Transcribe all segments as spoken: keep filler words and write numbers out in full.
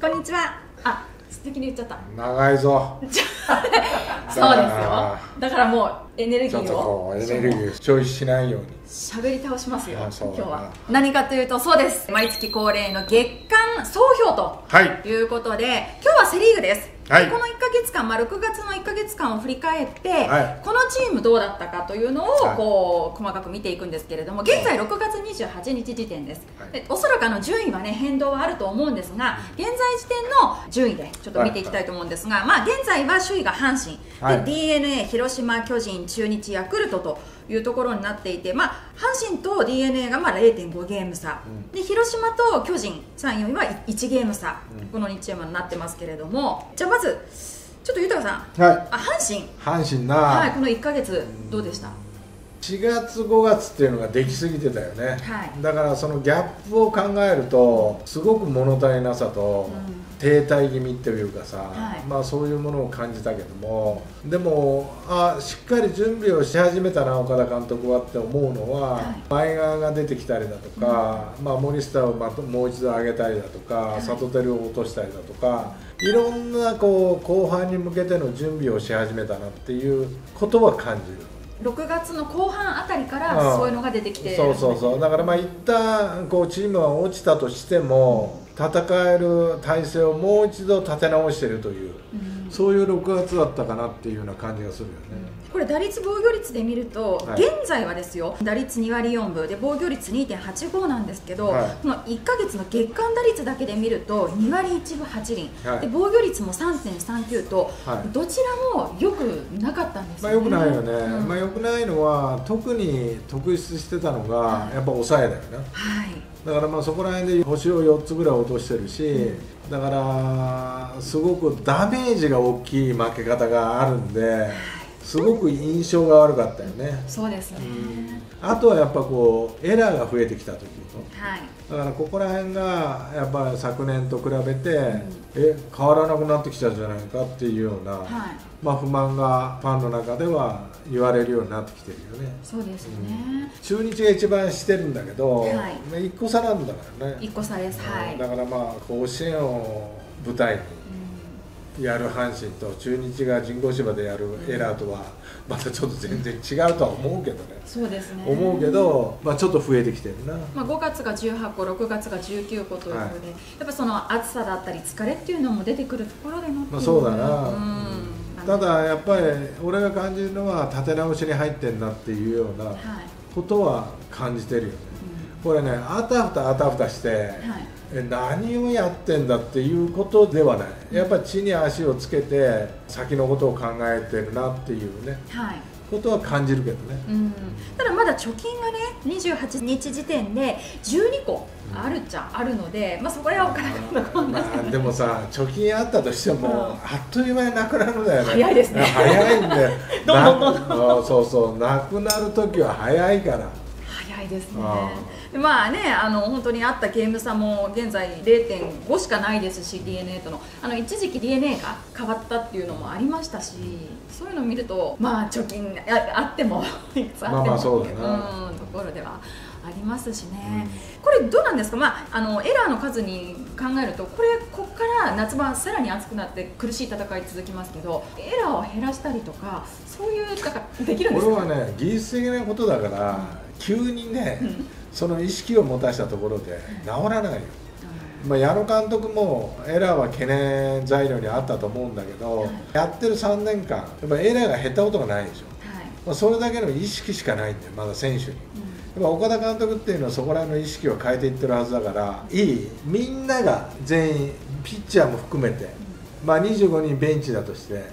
こんにちは。あ、素敵に言っちゃった。 長いぞ。 そうですよ。だからもうエネルギちょっとーをこうエネルギー消費しないように喋り倒しますよ。 あ、そうだな。 今日は何かというと、そうです。毎月恒例の月間総評とはいいうことで、今日はセリーグです。 はい、 このいっかげつかん、まあ、ろくがつのいっかげつかんを振り返って、 はい、 このチームどうだったかというのをこう、はい、細かく見ていくんですけれども、現在ろくがつにじゅうはちにち時点です。はい、でおそらくあの順位は、ね、変動はあると思うんですが、現在時点の順位でちょっと見ていきたいと思うんですが、はい、まあ、現在は首位が阪神、はい、で ディーエヌエー、広島、巨人、中日、ヤクルトというところになっていて、まあ、阪神と ディーエヌエー がまあ れいてんごゲーム差、うん、で広島と巨人さん、よんいはいちゲーム差、うん、このにチームになってますけれども、じゃあまずちょっと豊さん、はい、あ阪神阪神な、 はい、このいっかげつどうでした？ しがつごがつっていうのができすぎてたよね、はい、だからそのギャップを考えるとすごく物足りなさと、うん停滞気味っていうかさ、はい、まあそういうものを感じたけども、でもあしっかり準備をし始めたな岡田監督はって思うのは、はい、前川が出てきたりだとか、うん、まあ森下をまともう一度上げたりだとか、はい、里照を落としたりだとか、いろんなこう後半に向けての準備をし始めたなっていうことは感じる。 ろくがつの後半あたりからそういうのが出てきて、 うん、そうそうそう、だからまあ一旦こうチームは落ちたとしても、うん戦える体制をもう一度立て直しているという、うん、そういうろくがつだったかなっていうような感じがするよね。 これ打率防御率で見ると、はい、現在はですよ打率にわりよんぶで防御率 にてんはちご なんですけど、はい、このいっかげつの月間打率だけで見るとにわりいちぶはちりん、はい、で防御率も さんてんさんきゅう と、はい、どちらもよくなかったんですよね。 まあよくないよね、うんまあ、よくないのは特に特筆してたのが、はい、やっぱ抑えだよね。はいだからまあそこら辺で星をよっつぐらい落としてるし、うん、だからすごくダメージが大きい負け方があるんですごく印象が悪かったよね。 そうですね、 うん、あとはやっぱこうエラーが増えてきた時の、はい、だからここら辺がやっぱ昨年と比べて、うん、え変わらなくなってきたんじゃないかっていうような、はいまあ、不満がファンの中では言われるようになってきてるよね。 そうですね、 うん、中日が一番してるんだけど、はい、いっこ差なんだからね。 いっこ差です、はい、 だからまあ甲子園を舞台にやる阪神と中日が神宮芝でやるエラーとはまたちょっと全然違うとは思うけどね。 そうですね思うけど、まあ、ちょっと増えてきてるな。 まあごがつがじゅうはっころくがつがじゅうきゅうこということで、はい、やっぱその暑さだったり疲れっていうのも出てくるところでのっていう、 まあ、そうだな、うんただやっぱり俺が感じるのは立て直しに入ってんなっていうようなことは感じてるよね、うん、これねあたふたあたふたして、はい、え何をやってんだっていうことではない、やっぱり地に足をつけて先のことを考えてるなっていうね、はいことは感じるけどね、うん、 ただまだ貯金がねにじゅうはちにち時点でじゅうにこあるっちゃあるので、まあそこら辺は分からなかったんですけど、 まあ、でもさ貯金あったとしても、うん、あっという間になくなるんだよね。 早いですね早いんでどんどんどんどんそうそうなくなる時は早いから早いですね。まあね、あの本当にあったゲーム差も現在 れいてんご しかないですし ディーエヌエー とのあの一時期 ディーエヌエー が変わったっていうのもありましたし、そういうのを見るとまあ貯金 あ, あってもいくつあってもっていうところではありますしね、うん、これどうなんですか、まあ、あのエラーの数に考えるとこれここから夏場さらに暑くなって苦しい戦い続きますけど、エラーを減らしたりとかそういうなんかできるんですか？ これはね技術的なことだから、うん、急にね、うんその意識を持たしたところで治らないよ、うんまあ、矢野監督もエラーは懸念材料にあったと思うんだけど、はい、やってるさんねんかんやっぱエラーが減ったことがないでしょ、はいまあ、それだけの意識しかないんだよまだ選手に、うん、やっぱ岡田監督っていうのはそこら辺の意識を変えていってるはずだからいいみんなが全員ピッチャーも含めて、うんまあ、にじゅうごにんベンチだとして、はい、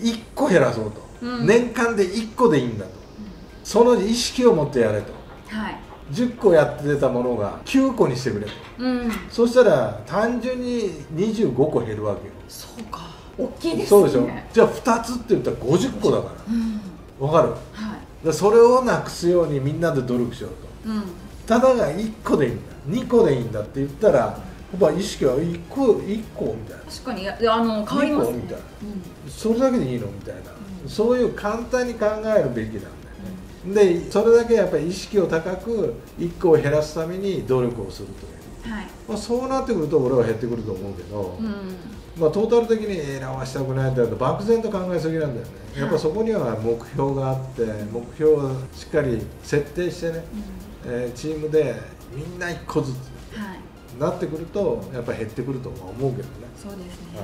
いっこ減らそうと、うん、年間でいっこでいいんだと、うん、その意識を持ってやれと、はいじゅっこやってたものがきゅうこにしてくれと、うん、そしたら単純ににじゅうごこ減るわけよ。 そうか大きいですね。 そうでしょ。じゃあふたつって言ったらごじゅっこだから、うん、分かる、はい、でそれをなくすようにみんなで努力しようと、うん、ただがいっこでいいんだにこでいいんだって言ったらやっぱ意識はいっこいっこみたいな、 確かにあの変わりますねみたいな、うん、それだけでいいのみたいな、うん、そういう簡単に考えるべきなんだよね、でそれだけやっぱり意識を高くいっこを減らすために努力をするというはい、 まあ、そうなってくると俺は減ってくると思うけど、うん、まあ、トータル的にエラーはしたくないんだけど漠然と考えすぎなんだよね、はい、やっぱそこには目標があって目標をしっかり設定してね、うん、えー、チームでみんないっこずつ、はい、なってくるとやっぱり減ってくるとは思うけどね。 そうですね、はい、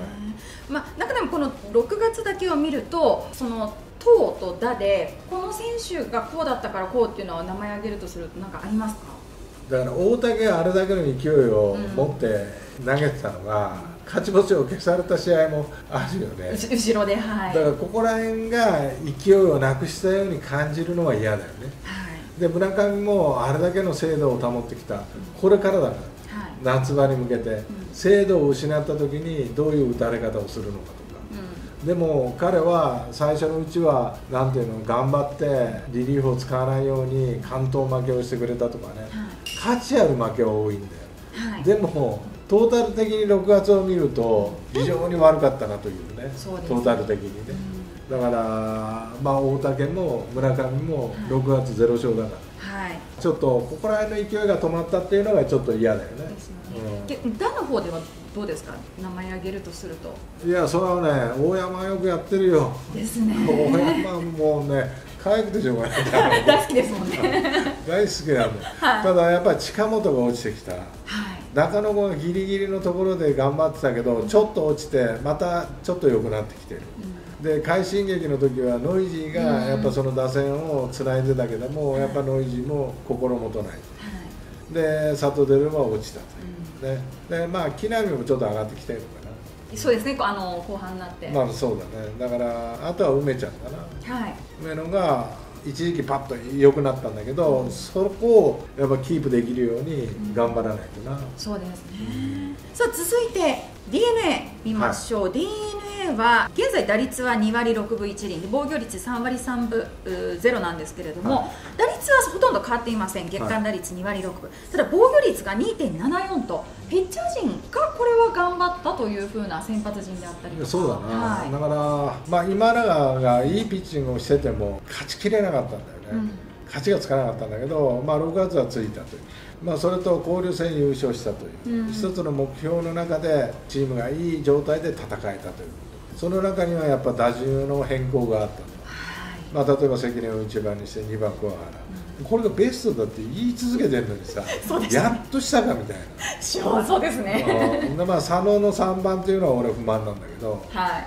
まあ、中でもこのろくがつだけを見るとそのトとダでこの選手がこうだったからこうっていうのは名前挙げるとすると何かありますか？ だから大竹があれだけの勢いを持って投げてたのが、うん、勝ち星を消された試合もあるよね。 後ろで、はい、 だからここら辺が勢いをなくしたように感じるのは嫌だよね、はい、で村上もあれだけの精度を保ってきた、うん、これからだから、はい、夏場に向けて、うん、精度を失った時にどういう打たれ方をするのかとか、うん、でも彼は最初のうちはなんていうの頑張ってリリーフを使わないように完投負けをしてくれたとかね、はい、価値ある負けは多いんだよ、はい、でもトータル的にろくがつを見ると非常に悪かったなというね、トータル的にね、うん、だからまあ大竹も村上もろくがつゼロ勝だから、はい、ちょっとここら辺の勢いが止まったっていうのがちょっと嫌だよね。ですよね、うん、打の方ではどうですか、名前挙げるとすると。 いやそれはね大山よくやってるよ。ですね。大山もうね可愛くてしょうがない大好きですもんね大好きなんだ、はい、ただやっぱり近本が落ちてきた、はい、中野がギリギリのところで頑張ってたけどちょっと落ちてまたちょっと良くなってきてる、うん、で快進撃の時はノイジーがやっぱその打線をつないでたけども、うん、やっぱノイジーも心もとない、はい、で佐藤輝は落ちたという、うん、で, でまあ木浪もちょっと上がってきてるのかな。 そうですね、あの後半になって。 まあそうだね。だからあとは梅ちゃんかな。はい。梅野が一時期パッと良くなったんだけど、うん、そこをやっぱキープできるように頑張らないとな。うん、そうですね。さあ続いて ディーエヌエー 見ましょう。はい、ディーエヌエー は現在打率はにわりろくぶいちりんで防御率さんわりさんぶゼロなんですけれども、はい、打率はほとんど変わっていません。月間打率にわりろくぶ、ただ防御率が にてんななよん とピッチャー陣がこれは頑張ったというふうな先発陣であったりとか。 そうだな、はい、だから、まあ、今永がいいピッチングをしてても勝ちきれなかったんだよね、うん、勝ちがつかなかったんだけど、まあ、ろくがつはついたという、まあ、それと交流戦優勝したという、うん、一つの目標の中でチームがいい状態で戦えたということ、その中にはやっぱ打順の変更があったと、はい、まあ、例えば関根をいちばんにしてにばん桑原、うん、これがベストだって言い続けてるのにさ、ね、やっとしたかみたいな。 そうですね。 まあ、佐野のさんばんというのは俺不満なんだけど、はい、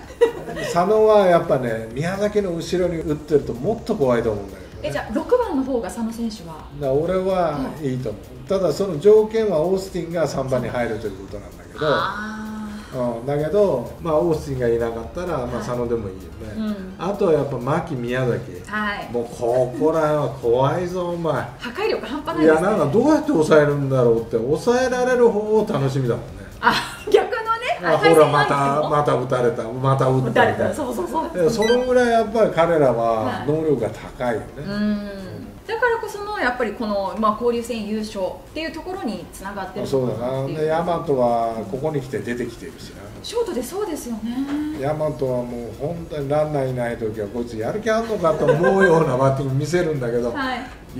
佐野はやっぱね宮崎の後ろに打ってるともっと怖いと思うんだけど、ね、 えじゃあろくばんの方が佐野選手は。 だ俺はいいと思う、うん、ただその条件はオースティンがさんばんに入るということなんだけど、うん、だけど、まあ、オースティンがいなかったら、まあ、佐野でもいいよね、はい、うん、あとはやっぱ牧宮崎、はい、もうここら辺は怖いぞお前。 破壊力半端ないですね。 いやなんかどうやって抑えるんだろうって抑えられる方を楽しみだもんね。 あ、逆のね、 あほらまたまた打たれたまた打ったみたいな。そうそうそう。そのぐらいやっぱり彼らは能力が高いよね。はい、うん。 だからこそのやっぱりこの、まあ、交流戦優勝っていうところにつながってる。 そうだな。で大和はここに来て出てきてるしな。 ショートでそうですよね。 大和はもう本当にランナーいない時はこいつやる気あんのかと思うようなバッティング見せるんだけど、はい、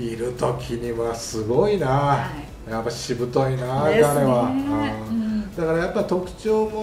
いる時にはすごいな、はい、やっぱしぶといな彼は、うん、だからやっぱ特徴を持って、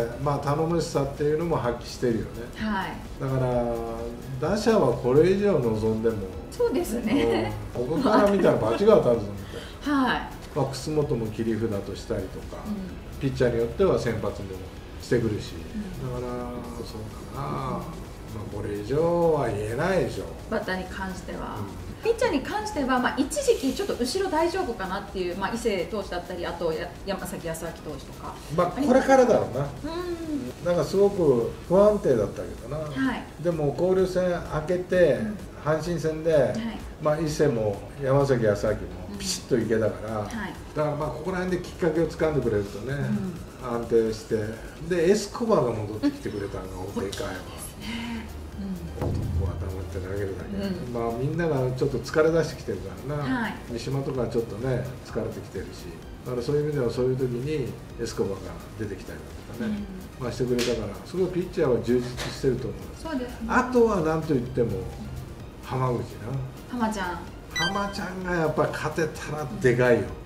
まあ、頼もしさっていうのも発揮してるよね、はい、だから打者はこれ以上望んでもそうですね、 うん、ここから見たら罰が当たるぞみたいな、はい、まあ、楠本も切り札としたりとか、うん、ピッチャーによっては先発もしてくるし、うん、だからそうだな、まあ、これ以上は言えないでしょ、 バッターに関しては、うん、ピッチャーに関しては、まあ、一時期ちょっと後ろ大丈夫かなっていう、まあ、伊勢投手だったり、あと山崎康晃投手とか、 まあ、これからだろうな、うん、なんかすごく不安定だったけどな、はい、でも交流戦明けて、うん、阪神戦で、はい、まあ、伊勢も山崎康晃もピシッといけたから、うん、はい、だからまあここら辺できっかけを掴んでくれるとね、うん、安定して、でエスコバーが戻ってきてくれたのがでかいわ。男は黙って投げるだけ、うん、まあみんながちょっと疲れ出してきてるからな、はい、三島とかちょっとね疲れてきてるし、だからそういう意味ではそういう時にエスコバーが出てきたりだとかね、うん、まあしてくれたからすごいピッチャーは充実してると思う。そうですね、あとは何と言っても浜口な、 浜ちゃん浜ちゃんがやっぱ勝てたらでかいよ。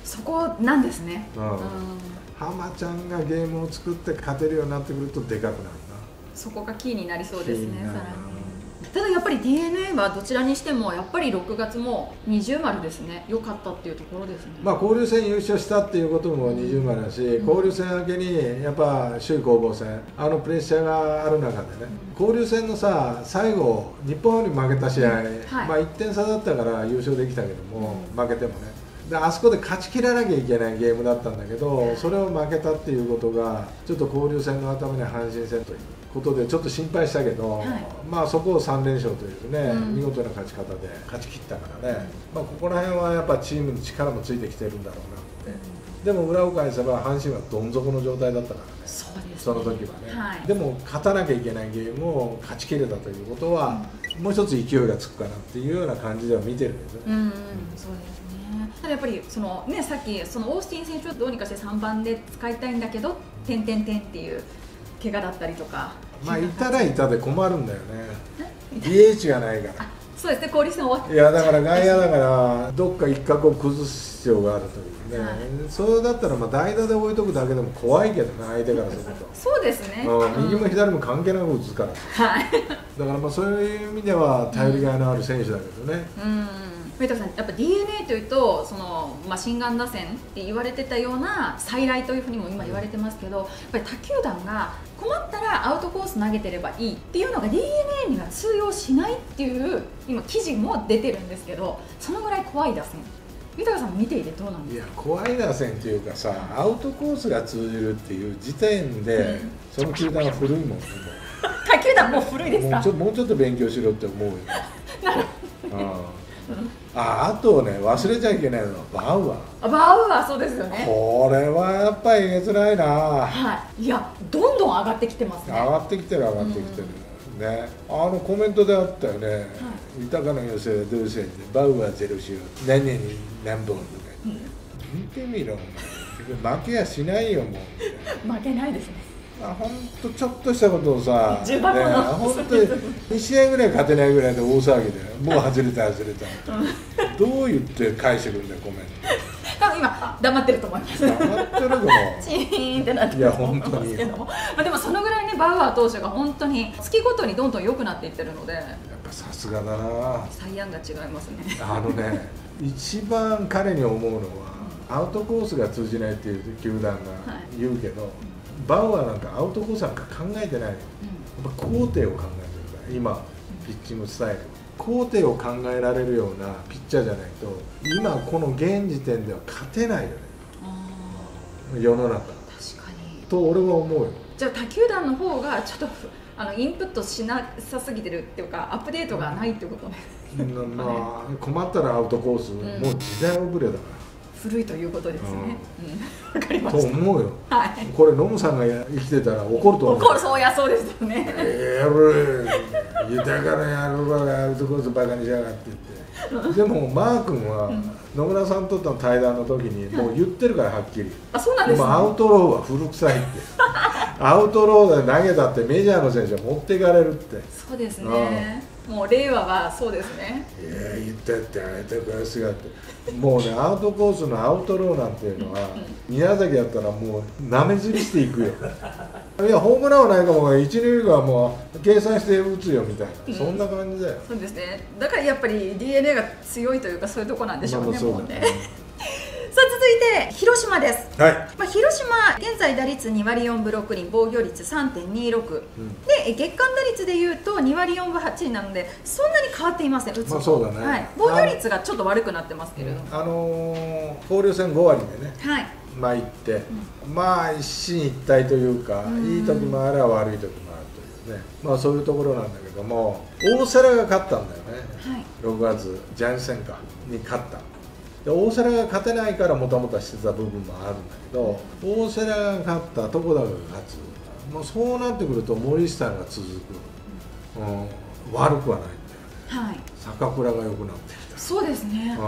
そこなんですね。 うん、浜ちゃんがゲームを作って勝てるようになってくるとでかくなるな。 そこがキーになりそうですね。さらにただやっぱり ディーエヌエー はどちらにしてもやっぱりろくがつも二重丸ですね、良かったっていうところですね。 まあ交流戦優勝したっていうことも二重丸だし、うん、交流戦明けにやっぱ首位攻防戦、あのプレッシャーがある中でね、うん、交流戦のさ最後、日本に負けた試合、うんはい、まあいってん差だったから優勝できたけども、うん、負けてもね。であそこで勝ち切らなきゃいけないゲームだったんだけど、それを負けたっていうことがちょっと交流戦の頭に阪神戦ということでちょっと心配したけど、はい、まあそこをさん連勝というね、うん、見事な勝ち方で勝ち切ったからね、まあ、ここら辺はやっぱチームに力もついてきてるんだろうなって、うん、でも裏を返せば阪神はどん底の状態だったからね、 そうですね、 その時はね、 はい、 でも勝たなきゃいけないゲームを勝ち切れたということは、うん、もう一つ勢いがつくかなっていうような感じでは見てるんですよね。 うんうん、そうですね。ただやっぱりその、ね、さっきそのオースティン選手をどうにかしてさんばんで使いたいんだけど点点点っていう怪我だったりとか、 まあいたらいたで困るんだよね。 ディーエイチ がないから。 そうですね、交流戦終わって、 いやだから外野だからどっか一角を崩す必要があるというね、はい、それだったらまあ代打で置いとくだけでも怖いけどね、相手からすると。 そうですね、 うん、右も左も関係なく打つから、はい、だからまあそういう意味では頼りがいのある選手だけどね。うん、うん上田さん、やっぱ ディーエヌエー というとその、まあ、心眼打線って言われてたような再来というふうにも今言われてますけど、やっぱり他球団が困ったらアウトコース投げてればいいっていうのが ディーエヌエー には通用しないっていう今記事も出てるんですけど、そのぐらい怖い打線、豊さん見ていてどうなんですか？ いや怖い打線っていうかさ、アウトコースが通じるっていう時点で、うん、その球団は古いもんね。 他球団もう古いですか？ もうちょ、もうちょっと勉強しろって思うよ。なるほど。あ, あとね忘れちゃいけないのはバウアー。 あバウアー、そうですよね。 これはやっぱりえげつないな。 はい。いやどんどん上がってきてますね。 上がってきてる上がってきてる、うん、ね。あのコメントであったよね。はい、豊かな寄せどうせでバウアーゼロ週何々に何本とか、うん、見てみろ負けやしないよもう。負けないですね。 あ本当ちょっとしたことをさ、 ね、 本当にに試合ぐらい勝てないぐらいで大騒ぎでもう外れた外れた、うん、どう言って返してくるんだよコメント。 多分今黙ってると思います。 黙ってるかも。 チーンってなってると思いますけども、まあでもそのぐらいねバウアー投手が本当に月ごとにどんどん良くなっていってるので、やっぱさすがだな。 サイヤンが違いますね。 あのね一番彼に思うのは、うん、アウトコースが通じないっていう球団が言うけど、はい、バウアーなんかアウトコースなんか考えてない、うん、やっぱ高低を考えてるから今ピッチングスタイル、高低を考えられるようなピッチャーじゃないと今この現時点では勝てないよね、世の中。確かにと俺は思うよ。 じゃあ他球団の方がちょっとあのインプットしなさすぎてるっていうかアップデートがないってことね、 うん、まあ困ったらアウトコース、うん、もう時代遅れだから古いということですね。 わ、うん、かりました。と思うよ。はい。これノムさんが生きてたら怒ると思う。 怒る、そうやそうですよね。 ええー、やる豊かなやるわがアウトコースバカにしやがって言って。でもマー君は、うん、野村さんとの対談の時にもう言ってるからはっきり。 あ、そうなんですか。 アウトローは古臭いって。アウトローで投げたってメジャーの選手は持っていかれるって。 そうですね。もう令和はそうですね。 いや言ったってあれだからすがってもうねアウトコースのアウトローなんていうのは宮崎やったらもうなめずりしていくよ。いやホームランはないかもが一塁がもう計算して打つよみたいな、うん、そんな感じだよ。 そうですね。だからやっぱり ディーエヌエー が強いというかそういうとこなんでしょうね。まあ、もうね。さあ続いて広島です、はい。まあ、広島現在打率にわりよんぶろくりん、防御率 さんてんにろく、うん、で月間打率でいうとにわりよんぶはちりんなのでそんなに変わっていません。打つ、 まあそうだね、 はい、防御率がちょっと悪くなってますけれども、 あ、あのー、交流戦ごわりでね、はい、まあいって、うん、まあ一進一退というか、うん、いい時もあれば悪い時もあるというね、まあそういうところなんだけども、大瀬良が勝ったんだよね、はい、ろくがつジャイアンツ戦かに勝った。で大瀬良が勝てないからもたもたしてた部分もあるんだけど、大瀬良が勝った床田が勝つ、もうそうなってくると森下が続く、うん、悪くはないんだよね、はい、坂倉が良くなってきた。 そうですね、うん、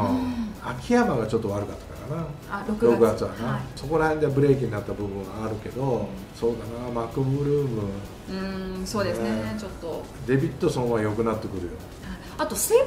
秋山がちょっと悪かったからな、 あ ろくがつ, ろくがつはな、はい、そこら辺でブレーキになった部分はあるけど、うん、そうだな、マクブルーム、 うん、そうですね、ね、ちょっとデビッドソンは良くなってくるよ。 あと末包選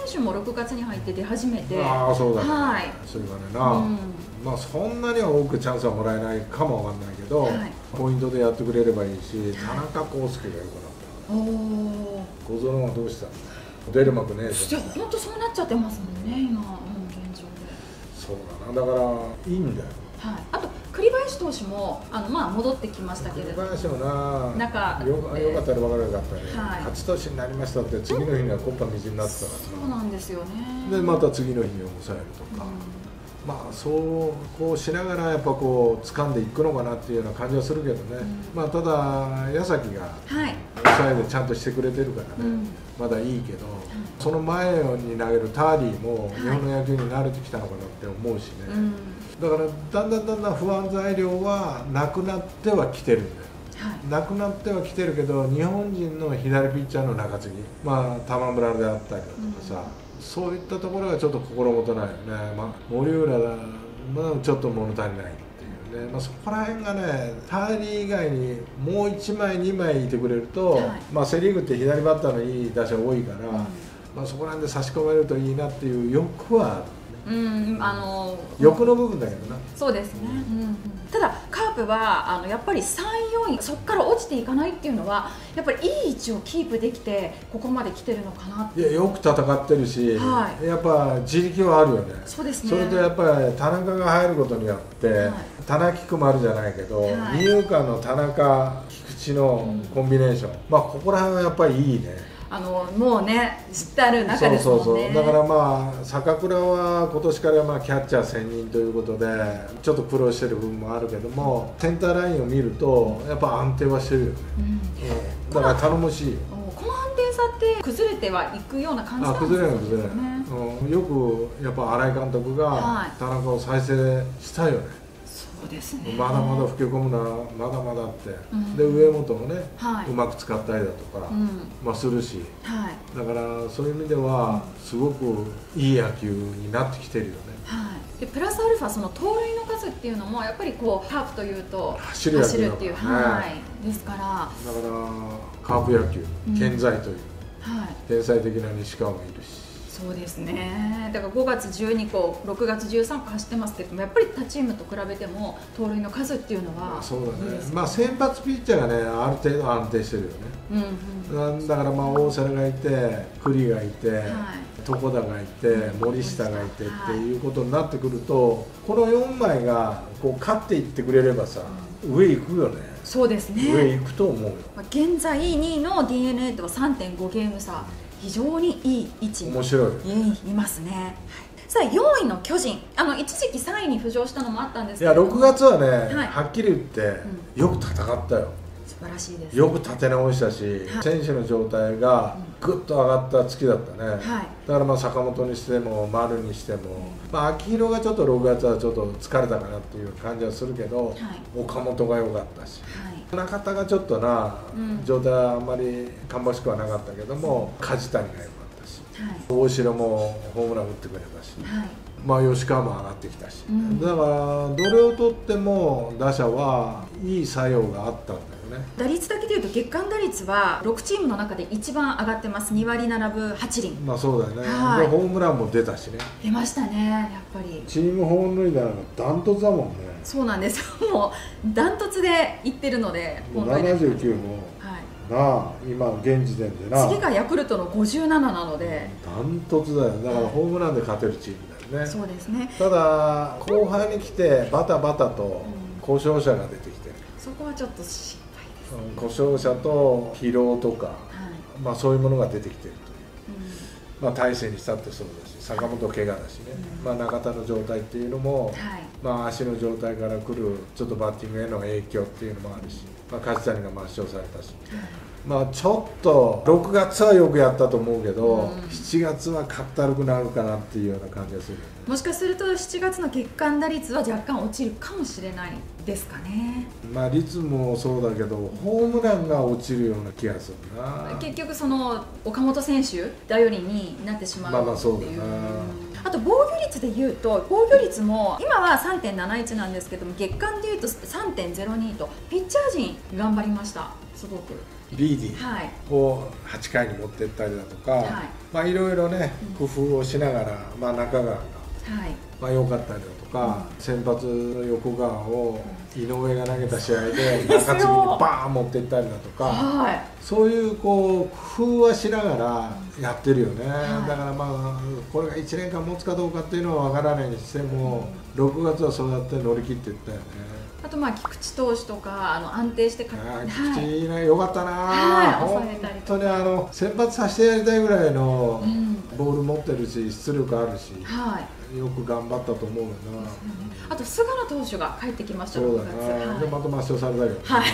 手もろくがつに入って出始めて、 ああそうだね、 はい、 それがねな、うん、まあそんなには多くチャンスはもらえないかもわかんないけど、はい、ポイントでやってくれればいいし、田中康介がよくなった。おお。小園はどうしたの？出る幕ねえじゃん。 本当そうなっちゃってますもんね今、うん、現状で。 そうだな、だからいいんだよ。 はい、あと栗林投手もあの、まあ、戻ってきましたけれども、 栗林もな、 なんかよよかったら分からなかったね、 はい、 勝ち投手になりましたって、次の日にはコッパみじんになってたから、 そうなんですよね。 で、また次の日に抑えるとか、うん、まあ、そうこうしながら、やっぱこう掴んでいくのかなっていうような感じはするけどね、うん、まあ、ただ、矢崎が抑えでちゃんとしてくれてるからね、はい、まだいいけど、うん、その前に投げるターリーも日本の野球に慣れてきたのかなって思うしね。はい、うん、だからだんだんだんだん不安材料はなくなってはきてるんだよ、はい、なくなってはきてるけど、日本人の左ピッチャーの中継ぎ、まあ、玉村であったりだとかさ、うん、そういったところがちょっと心もとないよね、まあ、森浦がちょっと物足りないっていうね、まあ、そこら辺がね、ターリー以外にもういちまいにまいいてくれると、はい、まあ、セ・リーグって左バッターのいい打者多いから、うん、まあ、そこら辺で差し込めるといいなっていう欲はある。 うん、あの欲の部分だけどな。 そうですね、うんうん、ただカープはあのやっぱりさん、よんいそこから落ちていかないっていうのはやっぱりいい位置をキープできてここまで来てるのかなって。 いや、よく戦ってるし、はい、やっぱ自力はあるよね。 そうですね。 それとやっぱり田中が入ることによって、はい、田中菊丸じゃないけど、はい、二遊間の田中菊池のコンビネーション、うん、まあここら辺はやっぱりいいね。 あのもうね、知ってある中ですもんね。そうそうそう、 だからまあ坂倉は今年からまあキャッチャー専任ということでちょっと苦労してる部分もあるけども、センターラインを見るとやっぱ安定はしてるよね、うん、だから頼もしいよ。 この安定さって崩れてはいくような感じなんですかね。 あ、崩れない崩れない、うん、よくやっぱ新井監督が田中を再生したよね。 そうですね、 まだまだ老け込むな、まだまだって、うん、で上本をね、はい、うまく使ったりだとか、うん、まあ、するし、はい、だからそういう意味ではすごくいい野球になってきてるよね、 はい、でプラスアルファその盗塁の数っていうのもやっぱりこうカープというと走るっていう、はい、ですから、だからカープ野球健在という、うん、はい、天才的な西川もいるし。 そうですね、だからごがつじゅうにこ、ろくがつじゅうさんこ走ってますけども、やっぱり他チームと比べても盗塁の数っていうのは、 そうだね、まあ、先発ピッチャーがね、ある程度安定してるよね、うんうん、だからまあ大瀬がいて、栗がいて、はい、床田がいて、森下がいてっていうことになってくると、このよんまいがこう勝っていってくれればさ、うん、上行くよね。 そうですね、 上行くと思うよ。 現在にいの ディーエヌエー とは さんてんご ゲーム差、非常にいい位置に面白いいますね。はい、さあよんいの巨人、あの一時期さんいに浮上したのもあったんですけど、 いやろくがつはね、はい、はっきり言って、うん、よく戦ったよ。 素晴らしいです、ね、 よく立て直したし、はい、選手の状態がぐっと上がった月だったね、はい、だからまあ坂本にしても丸にしても、まあ、秋広がちょっとろくがつはちょっと疲れたかなっていう感じはするけど、はい、岡本が良かったし、はい、中田がちょっとな、うん、状態はあんまり芳しくはなかったけども、梶谷が良かったし、はい、大城もホームラン打ってくれたし、はい、まあ吉川も上がってきたし、うん、だからどれをとっても打者はいい作用があったんだよね。 打率だけでいうと月間打率はろくチームの中で一番上がってます。にわりななぶはちりん。 まあそうだよね、はい、でホームランも出たしね。 出ましたね、やっぱりチーム本塁打がダントツだもんね。 そうなんですよ、もうダントツでいってるので、 もうななじゅうきゅうも、はい、なあ今現時点でな、 次がヤクルトのごじゅうなななのでダントツだよ。だからホームランで勝てるチームだよね。 そうですね。ただ後半に来てバタバタと故障者が出てきてる、 うん、そこはちょっと心配です、ね、 故障者と疲労とか、はい、まあそういうものが出てきてるという、うん、まあ大勢にしたってそうだし、坂本怪我だしね、うん、まあ中田の状態っていうのも、はい、まあ足の状態から来るちょっとバッティングへの影響っていうのもあるし、まあ梶谷が抹消されたし、まあちょっとろくがつはよくやったと思うけど、うん、しちがつはかったるくなるかなっていうような感じがするよね。 もしかするとしちがつの月間打率は若干落ちるかもしれないですかね。 まあ率もそうだけどホームランが落ちるような気がするな。 結局その岡本選手頼りになってしまうっていう。 まあまあそうだな。 あと防御率でいうと、防御率も今は さんてんなないち なんですけども、月間でいうと さんてんゼロに とピッチャー陣頑張りました。すごくビーディをはちかいに持っていったりだとか、はい、まあいろいろね工夫をしながら、まあ、中川が、はい、まあ良かったりだとか、うん、先発の横川を井上が投げた試合で中継ぎにバーン持っていったりだとか、はい、そういうこう工夫はしながらやってるよね、はい、だからまあこれがいちねんかん持つかどうかっていうのは分からないにしても、うん、ろくがつはそうやって乗り切っていったよね。 あとまあ菊池投手とかあの安定して勝って、菊池いいね、よかったな、はい、本当にあの先発させてやりたいぐらいのボール持ってるし出力あるし、はい、よく頑張ったと思うよな。 あと菅野投手が帰ってきました。 そうだな、はい、でまた抹消されたけど、はい、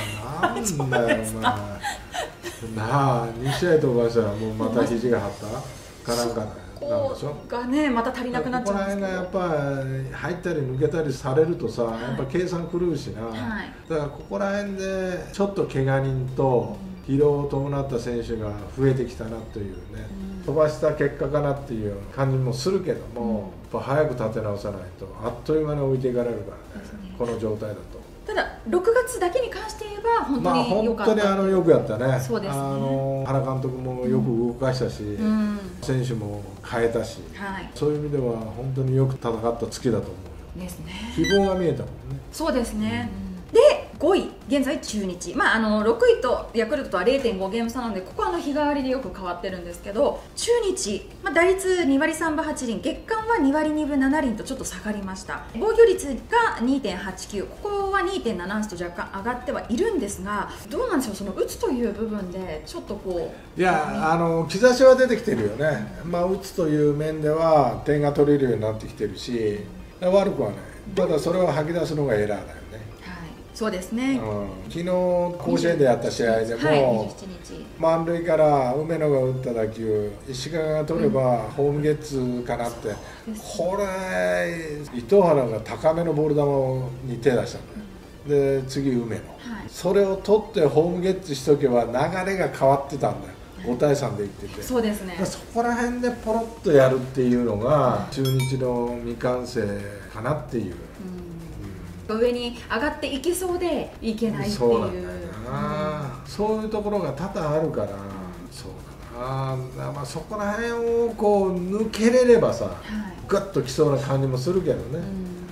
なんだよお前なあ、に試合飛ばしたらもうまた肘が張ったかなんかなんでしょがね、また足りなくなっちゃうんですけど、 ここら辺がやっぱ入ったり抜けたりされるとさ、はい、やっぱ計算狂うしな、はい、だからここら辺でちょっと怪我人と疲労を伴った選手が増えてきたなというね、うん、飛ばした結果かなっていう感じもするけども、うん、やっぱ早く立て直さないとあっという間に置いていかれるからね、うん、この状態だと。 ただろくがつだけに関して言えば本当に良かった、 まあ、本当にあのよくやったね。 そうですね、 あの原監督もよく動かしたし、うん、選手も変えたし、はい、そういう意味では本当によく戦った月だと思うですね。 希望が見えたもんね。そうですね、うん、でごい現在中日、まあ、あのろくいとヤクルトとは れいてんご ゲーム差なので、ここはあの日替わりでよく変わってるんですけど、中日、まあ、打率にわりさんぶはちりん、月間はにわりにぶななりんとちょっと下がりました。防御率が にてんはちきゅう、ここは にてんななはち と若干上がってはいるんですが、どうなんでしょう、その打つという部分でちょっとこう、いや、あの兆しは出てきてるよね、まあ、打つという面では点が取れるようになってきてるし、悪くはない、ただそれを吐き出すのがエラーだよね。 そうですね、 うん、昨日甲子園でやった試合でも、はい、にじゅうしちにち満塁から梅野が打った打球、石川が取ればホームゲッツかなって、うん、これ糸原が高めのボール球に手出したんだよ、うん、で次梅野、はい、それを取ってホームゲッツしとけば流れが変わってたんだよ。ごたいさんでいってて、 そうですね、 そこら辺でポロッとやるっていうのが中日の未完成かなっていう、 うん、上に上がっていけそうでいけないっていう、 そうなんだよな、うん、そういうところが多々あるから、うん、そうだな、まあ、そこら辺をこう抜けれればさ、はい、グッときそうな感じもするけどね、うん、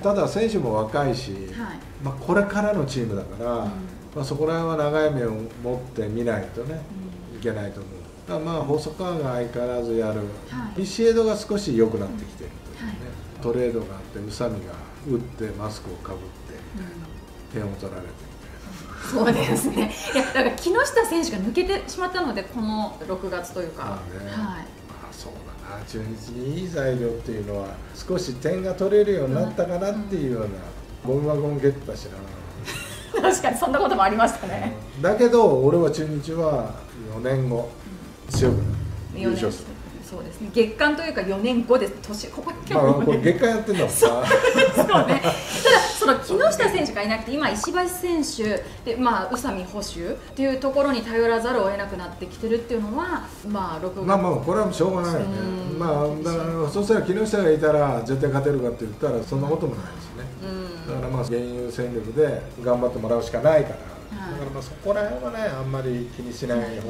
ただ選手も若いし、はい、まあ、これからのチームだから、うん、まあ、そこら辺は長い目を持ってみないとね、うん、いけないと思う。まあ細川が相変わらずやる、はい、ビシエドが少し良くなってきてるというね、うん、はい、トレードがあって宇佐美が打ってマスクをかぶって、うん、点を取られてみたいな。そうですね、いやだから木下選手が抜けてしまったので、このろくがつというか、まあね、はい、まあそうだな、中日にいい材料っていうのは少し点が取れるようになったかなっていうような、ゴミ箱もゲットだしな。 確かにそんなこともありましたね、 うん、だけど俺は中日はよねんご強くなる、優勝する。 そうですね、月間というかよねんごです、年ここだけは、まあ、これ月間やってんだもんな。 そうですよね。ただその木下選手がいなくて、今石橋選手で、まあ、宇佐美捕手っていうところに頼らざるを得なくなってきてるっていうのは、まあろくがつ、 まあまあこれはしょうがないよね。まあだからそしたら木下がいたら絶対勝てるかって言ったらそんなこともないしね。うん、だからまあ現有戦力で頑張ってもらうしかないから。はい、だからまあそこら辺はね、あんまり気にしない方がいい。うん、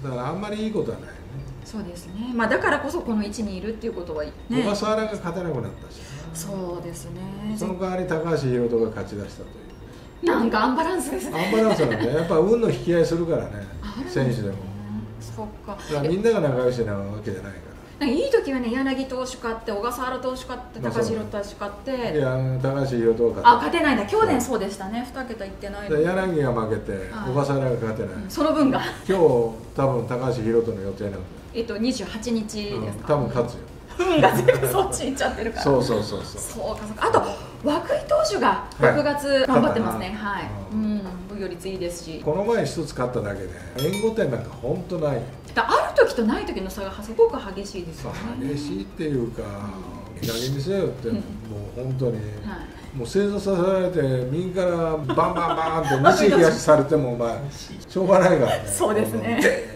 だからあんまりいいことはないよね。 そうですね、まあ、だからこそこの位置にいるっていうことは、ね、 小笠原が勝てなくなったし、 そうですね、 その代わり高橋宏斗が勝ち出したという、 なんかアンバランスですね。 アンバランスなんで、やっぱ運の引き合いするからね、選手でも。 そっか、 だからみんなが仲良しなわけじゃないから。 なんかいい時はね、柳投手勝って、小笠原投手勝って、高橋宏斗投手勝って、 いや、高橋宏斗は勝てあ勝てないんだ、去年そうでしたね、にけたいってないの。 柳が負けて、小笠原が勝てない、 その分が今日多分高橋宏斗の予定なんだよ。 えっとにじゅうはちにちですか、うん、 多分勝つよ。 運が全部そっち行っちゃってるから。 そうそうそうそう。 そうかそうか。あと涌井投手がろくがつ頑張ってますね。はい。うん。防御率いいですし。 この前一つ勝っただけで援護点なんか本当ない。 ある時とない時の差がすごく激しいですよね。 激しいっていうか、何見せよってもう本当に。もう正座させられて右からバンバンバンって西東されてもお前しょうがないからね。 そうですね。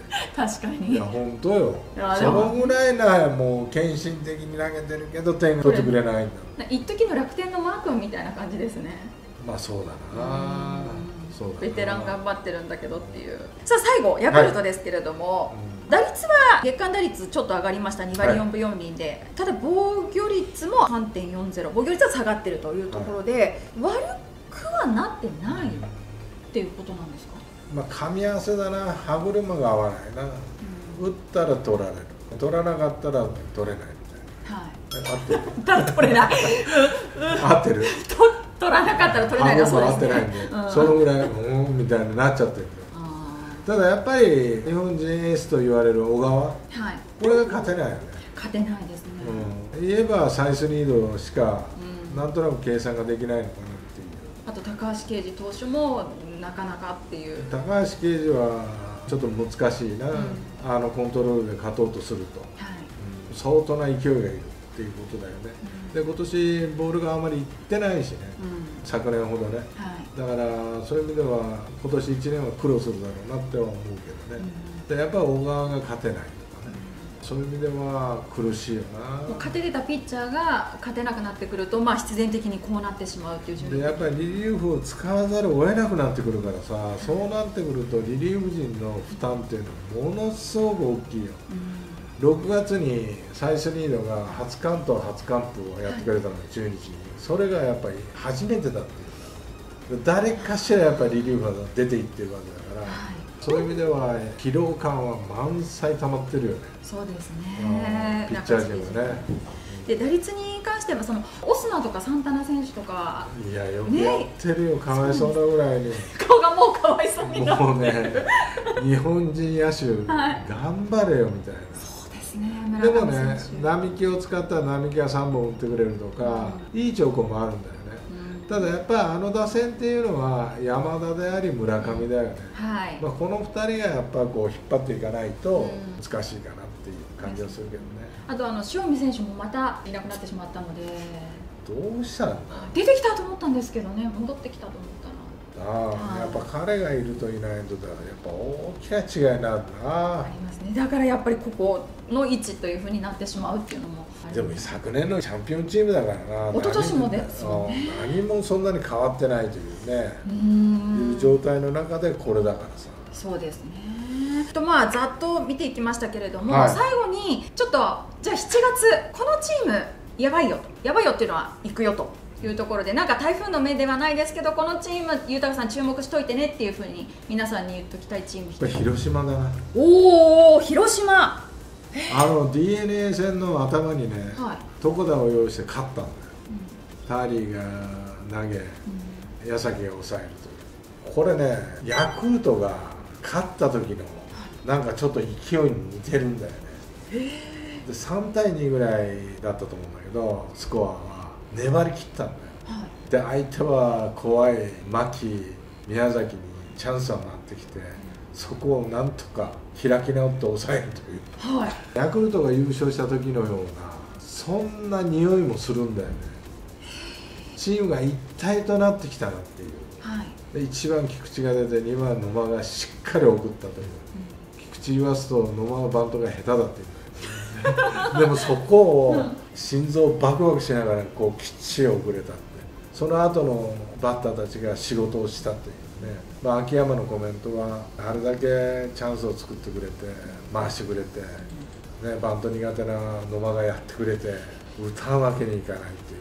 確かに。 いや本当よ。 やそのぐらいなもう献身的に投げてるけど点取ってくれないんだ。 一時の楽天のマー君みたいな感じですね。 まあそうだな。そうだな。 ベテラン頑張ってるんだけどっていう。さあ最後ヤクルトですけれども、 はい、うん打率は月間打率ちょっと上がりました。にわりよんぶよんりんで、はい、ただ防御率も さんてんよんゼロ、防御率は下がってるというところで、はい、悪くはなってないっていうことなんですか。 まあ噛み合わせだな。歯車が合わないな、うん、打ったら取られる、取らなかったら取れないみたいな。はい、合ってる。 だ取れない合ってる。 取らなかったら取れないのはそうですね。 合ってないんで、うん、そのぐらいうんみたいになっちゃってる。ただやっぱり日本人エースと言われる小川、はい、これが勝てないよね。 勝てないですね、 うん、言えばサイスニードしかなんとなく計算ができないのかなっていう、 うん、あと高橋奎二投手もなかなかっていう。 高橋奎二はちょっと難しいな、うん、あのコントロールで勝とうとすると、はい、うん、相当な勢いがいるっていうことだよね、うん、で今年ボールがあまりいってないしね、うん、昨年ほどね、はい、だからそういう意味では今年いちねんは苦労するだろうなっては思うけどね、うん、でやっぱり小川が勝てないとかね、うん、そういう意味では苦しいよな。 もう勝ててたピッチャーが勝てなくなってくると、まあ、必然的にこうなってしまうっていう順でやっぱりリリーフを使わざるを得なくなってくるからさ、そうなってくるとリリーフ陣の負担っていうのはものすごく大きいよ、うん、ろくがつにサイスニードが初完投初完封をやってくれたの、はい、中日に。それがやっぱり初めてだっていう誰かしらやっぱりリリーフが出ていってるわけだから、はい、そういう意味では疲労感は満載溜まってるよね。 そうですね、 ピッチャー陣はね。 で打率に関してはそのオスナとかサンタナ選手とか、 いやよくやってるよ、ね、かわいそうなぐらいに顔がもうかわいそうになってもうね日本人野手、はい、頑張れよみたいな。 そうですね。 でもね並木を使ったら並木がさんぼん打ってくれるとか、うん、いい兆候もあるんだよね、うん、ただやっぱりあの打線っていうのは山田であり村上だよね、うん、はい、まあ、このふたりがやっぱこう引っ張っていかないと難しいかなっていう感じはするけどね、 うん、あとあの塩見選手もまたいなくなってしまったので。 どうしたんだ。 出てきたと思ったんですけどね、戻ってきたと思ったら。 ああ、やっぱ彼がいるといないとだ、やっぱ大きな違いになるな。ありますね。だからやっぱりここの位置というふうになってしまうっていうのもあります。 でも昨年のチャンピオンチームだからな。 一昨年もですよね。 何もそんなに変わってないというね、うんいう状態の中でこれだからさ。 そうですね。とまあざっと見ていきましたけれども、はい、最後にちょっとじゃあしちがつこのチームやばいよと、やばいよっていうのは行くよというところで、なんか台風の目ではないですけど、このチーム豊さん注目しといてねっていうふうに皆さんに言っときたいチーム。 これ広島だな。 おお、広島。 あの ディーエヌエー 戦の頭にね、はい、床田を用意して勝ったんだよ、うん、ターリーが投げ、うん、矢崎が抑えるという。これねヤクルトが勝った時のなんかちょっと勢いに似てるんだよね。でさんたいにぐらいだったと思うんだけど、スコアは粘り切ったんだよ、はい、で相手は怖い牧宮崎にチャンスが回ってきて、うん、そこをなんとか開き直って抑えるという、はい、ヤクルトが優勝した時のようなそんな匂いもするんだよね。チームが一体となってきたなっていう、はい、でいちばん菊池が出てにばん野間がしっかり送ったという、うん、菊池言わすと野間のバントが下手だっていうでもそこを心臓バクバクしながらこうきっちり送れたって、その後のバッターたちが仕事をしたというね、まあ、秋山のコメントはあれだけチャンスを作ってくれて回してくれて、ね、バント苦手な野間がやってくれて打たんわけにいかないっていう、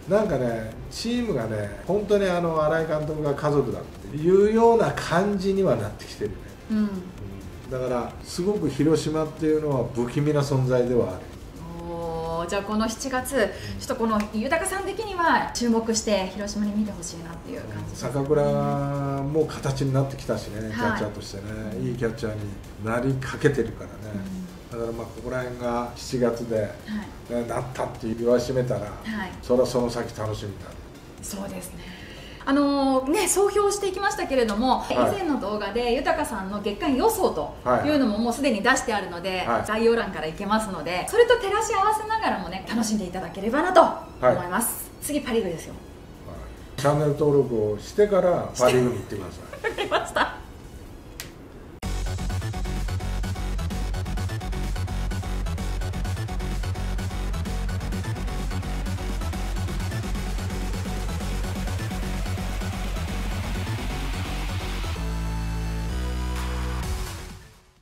なんかねチームがね本当にあの新井監督が家族だっていうような感じにはなってきてるね、うん、だからすごく広島っていうのは不気味な存在ではある。 お、じゃあこのしちがつ、ちょっとこの豊さん的には注目して広島に見てほしいなっていう感じですね。 坂倉も形になってきたしね、キャッチャーとしてね、はい、いいキャッチャーになりかけてるからね、うん、だからまあここら辺がしちがつで、はい、なったって言わしめたら、はい、それはその先楽しみだ。 そうですね。あのー、ね、総評していきましたけれども、はい、以前の動画で豊さんの月間予想というのももうすでに出してあるので、はい、概要欄からいけますので、それと照らし合わせながらもね楽しんでいただければなと思います、はい、次パ・リーグですよ、 はい、チャンネル登録をしてからパ・リーグに行ってください